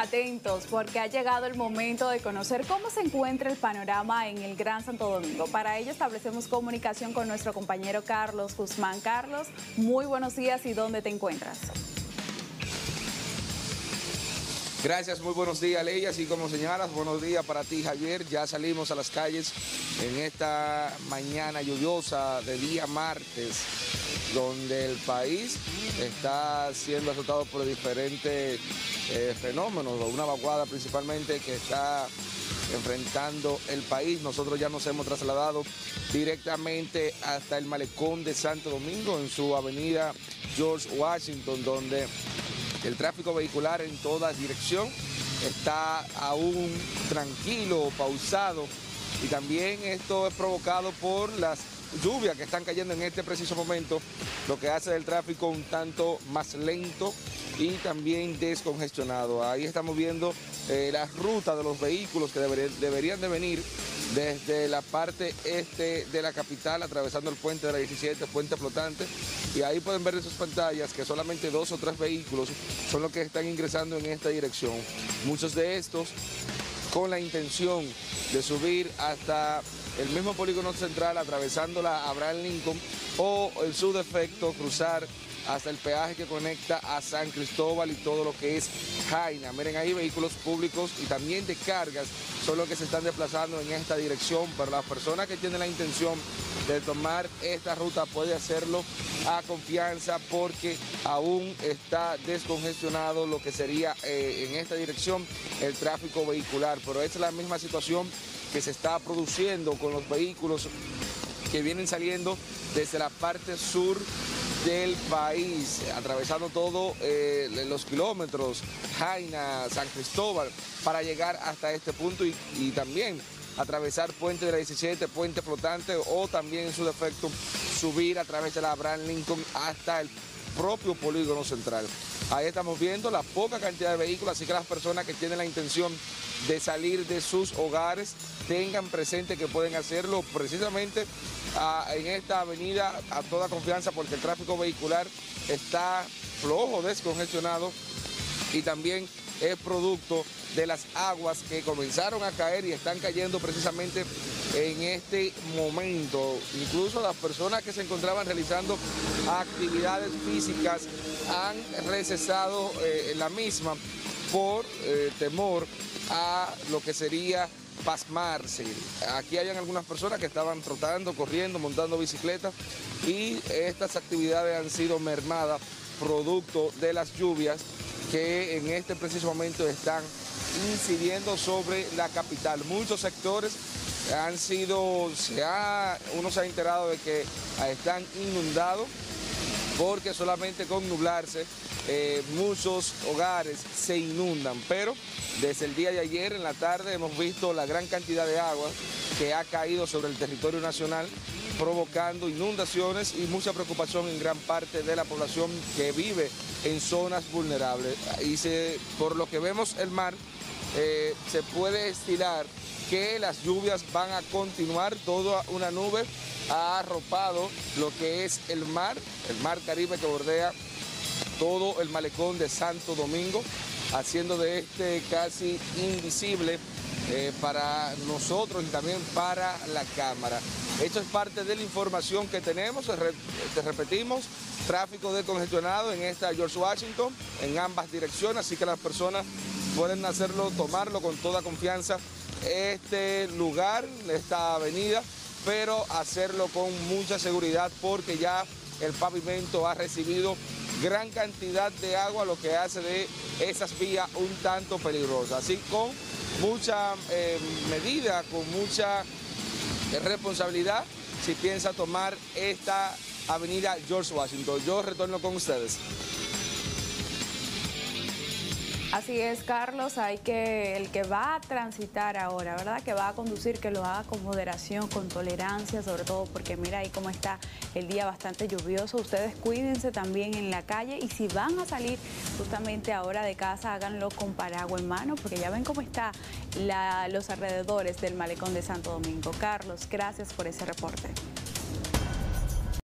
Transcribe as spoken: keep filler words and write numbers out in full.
Atentos, porque ha llegado el momento de conocer cómo se encuentra el panorama en el Gran Santo Domingo. Para ello establecemos comunicación con nuestro compañero Carlos Guzmán. Carlos, muy buenos días y ¿dónde te encuentras? Gracias, muy buenos días, Leia. Así como señalas, buenos días para ti, Javier. Ya salimos a las calles en esta mañana lluviosa de día martes, donde el país está siendo azotado por diferentes eh, fenómenos, una vaguada principalmente que está enfrentando el país. Nosotros ya nos hemos trasladado directamente hasta el malecón de Santo Domingo, en su avenida George Washington, donde el tráfico vehicular en toda dirección está aún tranquilo, pausado, y también esto es provocado por las lluvias que están cayendo en este preciso momento, lo que hace el tráfico un tanto más lento y también descongestionado. Ahí estamos viendo eh, la ruta de los vehículos que deber, deberían de venir desde la parte este de la capital, atravesando el puente de la diecisiete, puente flotante, y ahí pueden ver en sus pantallas que solamente dos o tres vehículos son los que están ingresando en esta dirección. Muchos de estos con la intención de subir hasta el mismo polígono central, atravesando la Abraham Lincoln, o en su defecto cruzar hasta el peaje que conecta a San Cristóbal y todo lo que es Jaina. Miren, ahí vehículos públicos y también de cargas son los que se están desplazando en esta dirección, pero las personas que tienen la intención de tomar esta ruta puede hacerlo a confianza, porque aún está descongestionado lo que sería eh, en esta dirección el tráfico vehicular, pero esta es la misma situación que se está produciendo con los vehículos que vienen saliendo desde la parte sur del país, atravesando todo eh, los kilómetros, Jaina, San Cristóbal, para llegar hasta este punto y, y también atravesar puente de la diecisiete, puente flotante, o también en su defecto subir a través de la Abraham Lincoln hasta el propio polígono central. Ahí estamos viendo la poca cantidad de vehículos, así que las personas que tienen la intención de salir de sus hogares tengan presente que pueden hacerlo precisamente a, en esta avenida a toda confianza, porque el tráfico vehicular está flojo, descongestionado, y también es producto de las aguas que comenzaron a caer y están cayendo precisamente en este momento. Incluso las personas que se encontraban realizando actividades físicas han recesado eh, la misma por eh, temor a lo que sería pasmarse. Aquí hayan algunas personas que estaban trotando, corriendo, montando bicicleta, y estas actividades han sido mermadas producto de las lluvias que en este preciso momento están incidiendo sobre la capital. Muchos sectores han sido, se ha, uno se ha enterado de que están inundados, porque solamente con nublarse eh, muchos hogares se inundan, pero desde el día de ayer en la tarde hemos visto la gran cantidad de agua que ha caído sobre el territorio nacional, provocando inundaciones y mucha preocupación en gran parte de la población que vive en zonas vulnerables. Y se, por lo que vemos el mar, eh, se puede estilar que las lluvias van a continuar. Toda una nube ha arropado lo que es el mar, el mar Caribe que bordea todo el malecón de Santo Domingo, haciendo de este casi invisible eh, para nosotros y también para la cámara. Esto es parte de la información que tenemos. Te repetimos, tráfico descongestionado en esta George Washington en ambas direcciones, así que las personas pueden hacerlo, tomarlo con toda confianza este lugar, esta avenida, pero hacerlo con mucha seguridad, porque ya el pavimento ha recibido gran cantidad de agua, lo que hace de esas vías un tanto peligrosas. Así, con mucha eh, medida, con mucha responsabilidad, si piensa tomar esta avenida George Washington. Yo retorno con ustedes. Así es, Carlos, hay que, el que va a transitar ahora, ¿verdad? Que va a conducir, que lo haga con moderación, con tolerancia, sobre todo porque mira ahí cómo está el día, bastante lluvioso. Ustedes cuídense también en la calle, y si van a salir justamente ahora de casa, háganlo con paraguas en mano, porque ya ven cómo está la, los alrededores del malecón de Santo Domingo. Carlos, gracias por ese reporte.